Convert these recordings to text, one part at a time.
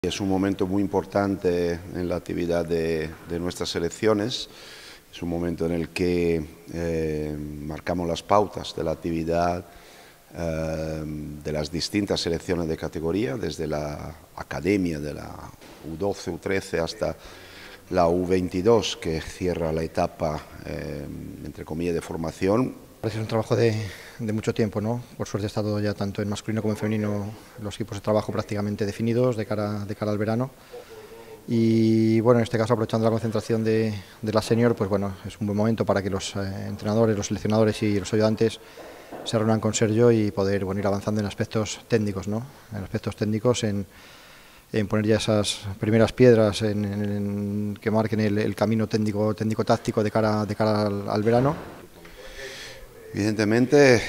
Es un momento muy importante en la actividad de nuestras selecciones, es un momento en el que marcamos las pautas de la actividad de las distintas selecciones de categoría, desde la academia de la U12, U13 hasta la U22, que cierra la etapa, entre comillas, de formación. Es un trabajo de mucho tiempo, ¿no? Por suerte he estado ya tanto en masculino como en femenino los equipos de trabajo prácticamente definidos de cara al verano. Y bueno, en este caso, aprovechando la concentración de la senior, pues bueno, es un buen momento para que los entrenadores, los seleccionadores y los ayudantes se reúnan con Sergio y poder ir avanzando en aspectos técnicos, ¿no? En aspectos técnicos, en poner ya esas primeras piedras que marquen el camino técnico-táctico de cara al verano. Evidentemente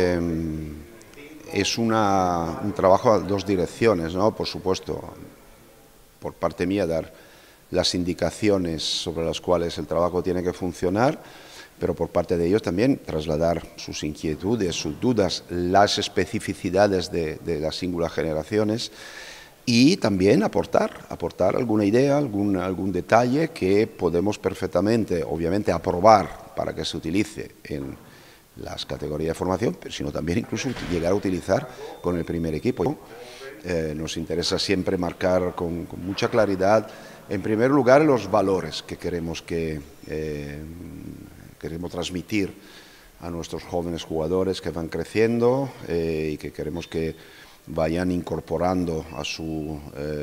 es un trabajo a dos direcciones, ¿no? Por supuesto, por parte mía dar las indicaciones sobre las cuales el trabajo tiene que funcionar, pero por parte de ellos también trasladar sus inquietudes, sus dudas, las especificidades de las singulares generaciones y también aportar alguna idea, algún detalle que podemos perfectamente, obviamente, aprobar para que se utilice en las categorías de formación, pero sino también incluso llegar a utilizar con el primer equipo. Nos interesa siempre marcar con mucha claridad, en primer lugar, los valores que queremos transmitir a nuestros jóvenes jugadores que van creciendo y que queremos que vayan incorporando a su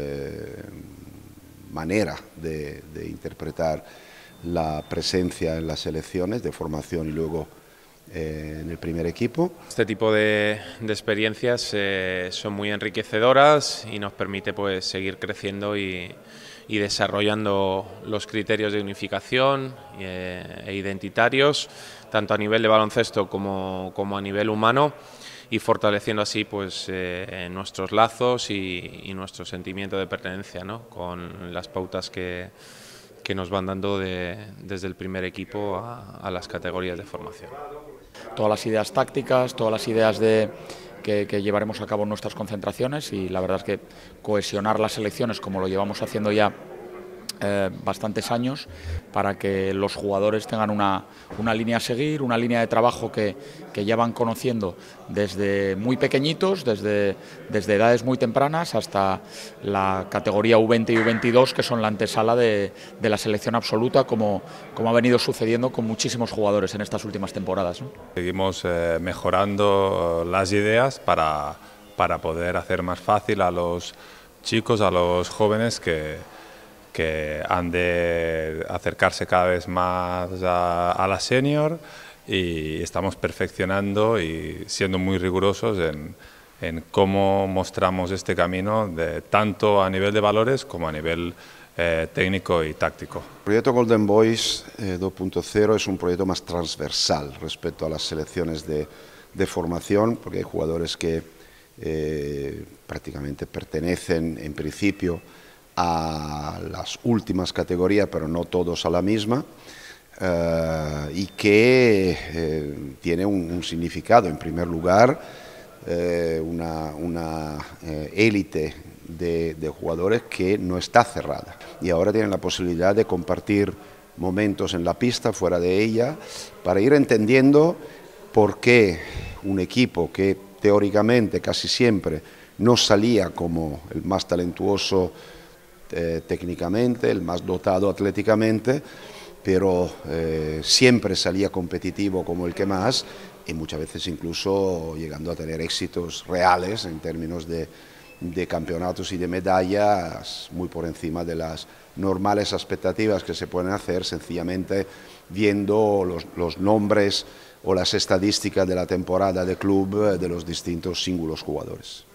manera de interpretar la presencia en las selecciones de formación y luego en el primer equipo. Este tipo de experiencias son muy enriquecedoras y nos permite pues seguir creciendo y desarrollando los criterios de unificación e identitarios, tanto a nivel de baloncesto como a nivel humano, y fortaleciendo así pues nuestros lazos y nuestro sentimiento de pertenencia, ¿no? Con las pautas que nos van dando desde el primer equipo a las categorías de formación. Todas las ideas tácticas, todas las ideas que llevaremos a cabo en nuestras concentraciones, y la verdad es que cohesionar las selecciones como lo llevamos haciendo ya bastantes años, para que los jugadores tengan una línea a seguir, una línea de trabajo que ya van conociendo desde muy pequeñitos, desde edades muy tempranas hasta la categoría U20 y U22, que son la antesala de la selección absoluta, como ha venido sucediendo con muchísimos jugadores en estas últimas temporadas, ¿no? Seguimos mejorando las ideas para poder hacer más fácil a los chicos, a los jóvenes que han de acercarse cada vez más a la senior, y estamos perfeccionando y siendo muy rigurosos en cómo mostramos este camino, tanto a nivel de valores como a nivel técnico y táctico. El proyecto Golden Boys 2.0 es un proyecto más transversal respecto a las selecciones de formación, porque hay jugadores que prácticamente pertenecen en principio a las últimas categorías, pero no todos a la misma, y que tiene un significado. En primer lugar, una élite de jugadores que no está cerrada, y ahora tienen la posibilidad de compartir momentos en la pista, fuera de ella, para ir entendiendo por qué un equipo que teóricamente casi siempre no salía como el más talentuoso técnicamente, el más dotado atléticamente, pero siempre salía competitivo como el que más, y muchas veces incluso llegando a tener éxitos reales en términos de campeonatos y de medallas muy por encima de las normales expectativas que se pueden hacer sencillamente viendo los nombres o las estadísticas de la temporada de club de los distintos singulos jugadores.